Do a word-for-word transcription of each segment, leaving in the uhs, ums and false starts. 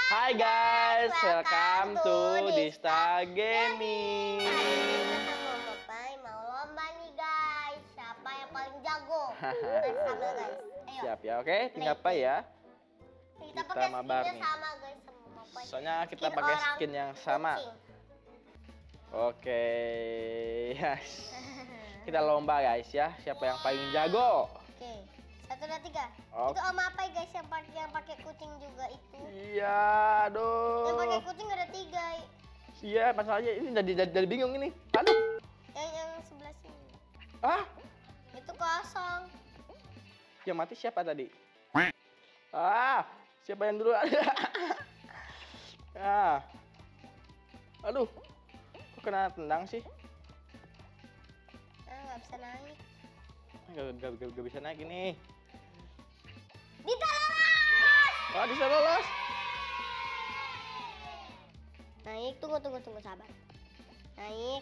Hai guys, welcome to Dista Gaming. Kita mau ngapain? Mau lomba nih guys. Siapa yang paling jago? Guys, sama guys. Ayo. Siap ya, oke? Tinggal apa ya? Kita, Kita pakai mabar skinnya nih. sama guys. Sama apa? Soalnya kita Skin pakai orang skin yang sama. kucing. Oke, yes. Kita lomba guys ya. Siapa yang paling jago? Oke. Satu dua tiga. Oke. Itu Om apa guys yang pakai yang pakai kucing juga itu? Iya, Yang pakai aduh. kucing ada tiga. Iya, masalahnya ini jadi jadi, jadi bingung ini. Aduh. Yang yang sebelah sini. Ah, Itu kosong. yang mati siapa tadi? Ah, siapa yang dulu? Ah. Aduh. Kok kena tendang sih? Ah, nggak bisa naik. Gak, gak, gak, gak bisa naik ini. Dita lolos! Oh, bisa lolos. Naik, tunggu, tunggu, tunggu, sabar. Naik.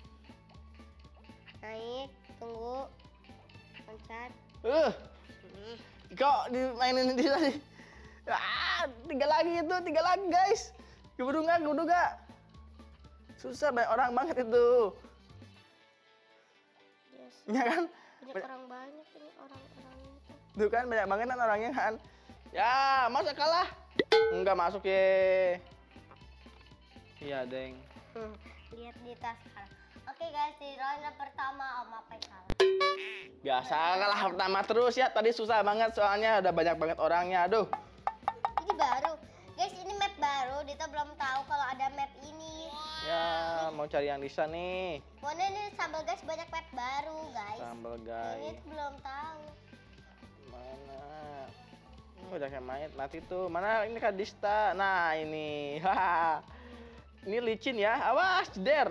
Naik, tunggu. Loncat. Uh, kok dimainin di tadi? Ah, tiga lagi itu, tiga lagi guys. Keburu nggak, keburu nggak. Susah, banyak orang banget itu. Yes. Ya kan? Banyak Banyak- orang banyak ini orang-orang itu. Tuh kan, banyak banget kan orangnya kan. Ya, masa kalah? Enggak masuk ya. Iya, Deng. Hmm, lihat di tas sekarang. Oke guys, di ronde pertama Om Apai kalah. Biasa kalah pertama terus ya. Tadi susah banget soalnya ada banyak banget orangnya. Aduh. Ini baru. Guys, ini map baru. Dita belum tahu kalau ada map ini. Ya, mau cari yang bisa nih. Pokoknya ini sambal guys banyak map baru guys. Sambal Ini guys. tuh belum tahu. Mana? Hmm, udah kayak main mati tuh. Mana ini Kak Dista? Nah, ini. Haha. Ini licin ya. Awas, jeder.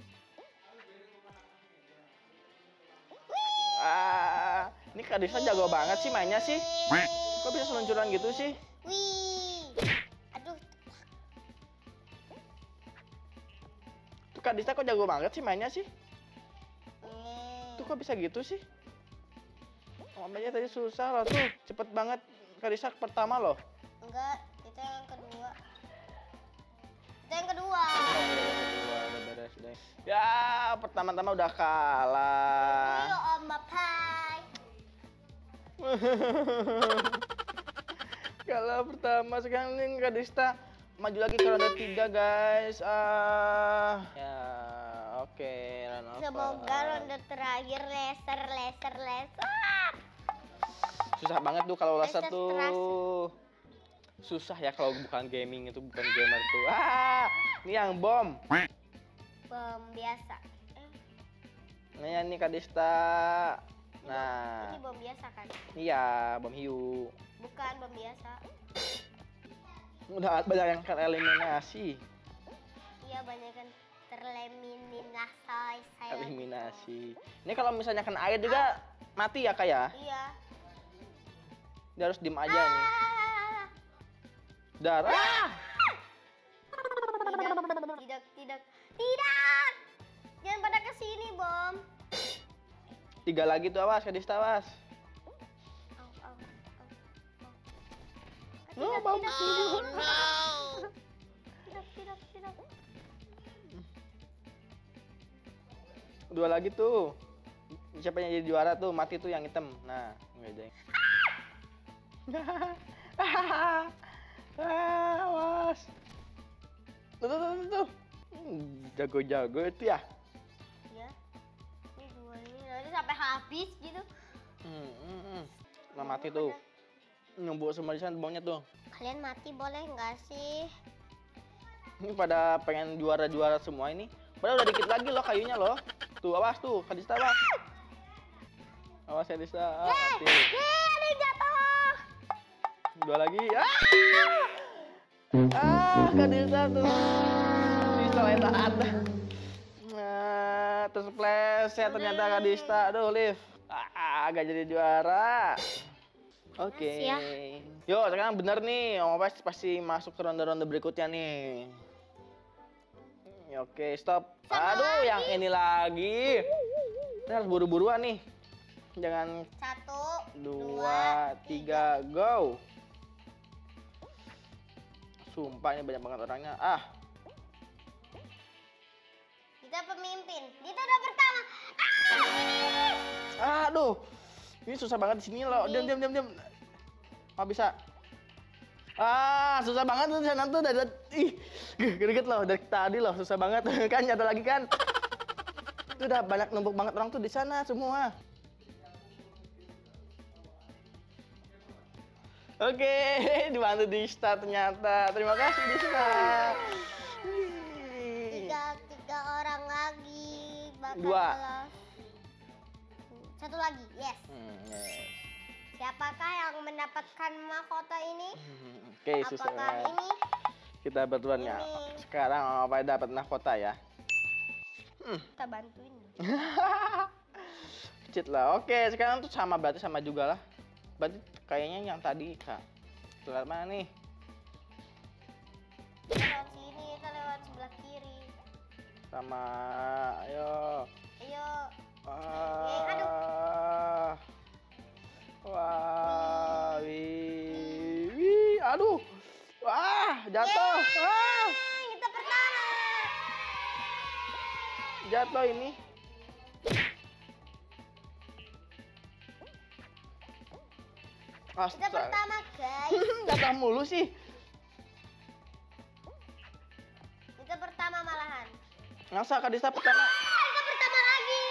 Ah, ini Kak Dista jago banget sih mainnya sih. Kok bisa seluncuran gitu sih? Wih. Aduh. Tuh Kak Dista kok jago banget sih mainnya sih? Hmm. Tuh kok bisa gitu sih? Ngomongnya tadi susah loh tuh. Cepet banget Kak Dista pertama loh. Enggak, itu yang kedua. Itu yang kedua. Wah, udah beres deh. Ya, pertama-tama udah kalah. Ayo Om Apai. Kalah pertama, sekarang ini Kak Dista maju lagi ke ronde tiga guys. Ah, ya, oke. Run over. Semoga ronde terakhir laser, laser, laser. Susah banget tuh kalau laser Laser tuh. Susah ya kalau bukan gaming, itu bukan gamer tuh. Ah, ini yang bom. Bom biasa. Eh, Nah, ini Kak Dista. Nah, ini bom biasa kan? iya, bom hiu. Bukan bom biasa. Udah banyak yang tereliminasi. Iya banyak kan tereliminasi saya. Eliminasi. Ini kalau misalnya kena air juga mati ya Kak ya? Iya. Dia harus diem aja nih. Ah, Darah. tidak, tidak, tidak, tidak. Jangan pada kesini bom. Tiga lagi tuh, awas Kak Dista, awas. Au, au, au, au. No, Tidak, bom. tidak, tidak. Tidak, tidak, tidak. Dua lagi tuh. Siapa yang jadi juara tuh? Mati tuh yang hitam. Nah, enggak jadi. Ah, awas. Tuh, tuh, tuh, tuh. Hmm, jago-jago itu ya. Ya. Ini dua ini nanti sampai habis gitu. Hmm, hmm, hmm. Nah, mati tuh. Nyumbuk semua di sana bomnya tuh. Kalian mati boleh nggak sih? Ini pada pengen juara-juara semua ini. Padahal udah dikit lagi loh kayunya loh. Tuh, awas tuh, Kak Dista, awas. Awas Kak Dista. Ah, mati. Yeay, ada yang jatuh. Dua lagi. Ah! Ah, Kak Dista tuh. Dista lain ada. Nah, terus pleset ternyata Kak Dista. Aduh, lift. Ah, agak jadi juara. Oke. Mas ya. Yo, sekarang bener nih. Om Apai pasti masuk ke ronde-ronde berikutnya nih. Ya, oke, stop. Sama Aduh, lagi. yang ini lagi. Kita harus buru-buruan nih. Jangan Satu, dua, tiga, go. Sumpah ini banyak banget orangnya. Ah. Kita pemimpin. Kita udah pertama. Ah! Aduh. Ini susah banget di sini loh. Diam diam diam diam. Oh bisa. Ah, susah banget tuh di sana tuh. Dari ih, greget loh dari tadi loh, susah banget. Kan jatuh lagi kan. Itu udah banyak numpuk banget orang tuh di sana semua. Oke, dibantu Dista ternyata. Terima kasih Dista. Tiga, tiga orang lagi. Bakal Dua. lolos. Satu lagi, yes. Hmm, yes. Siapakah yang mendapatkan mahkota ini? Hmm, Oke, susah. Apakah ini? Kita berdua nih. Ini. Sekarang apa dapat mahkota ya? Hmm. Kita bantuin. Cheat lah. Oke, sekarang tuh sama berarti sama juga lah. Berarti kayaknya yang tadi Kak. Lewat mana nih? Kita lewat sini, kita lewat sebelah kiri. Sama ayo. Ayo. Ah. Wah, wih, wih, aduh. Wah, jatuh. Ah, Yeay, kita pertama. jatuh ini. Kita Astaga. pertama, guys. Jatuh mulu sih. Kita pertama malahan. Masa Kak Dista pertama? Ah, kita pertama lagi.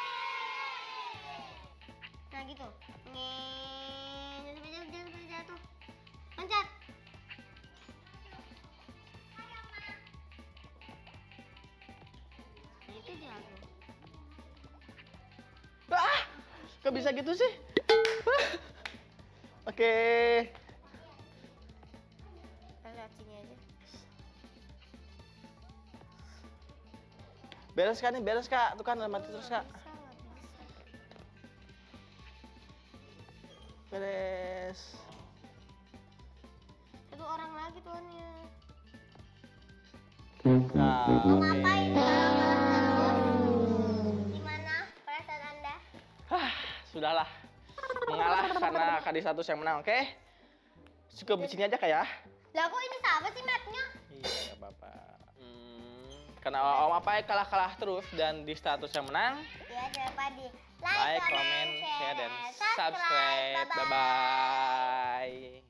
Nah gitu. Nge- Jangan sampai jatuh, jangan sampai jatuh. Loncat. Nah, itu jatuh. Ah, kok bisa gitu sih? Oke. Kita lihat sini aja. Beres kan nih, beres Kak. Tuh kan mati terus Kak. Bisa, nggak bisa. Beres. Satu orang lagi tuannya. Nah, Mau oke. ngapain kalau terus? Gimana perasaan Anda? Hah, sudahlah. Mengalah karena Kak Dista terus yang menang, oke? Cukup di sini aja Kak ya. Lah kok ini sama sih mapnya? Iya, nggak apa-apa. Hmm, karena Om Apai kalah-kalah terus dan di status yang menang. Ya jangan lupa di Like, comment, share, dan subscribe. Bye-bye.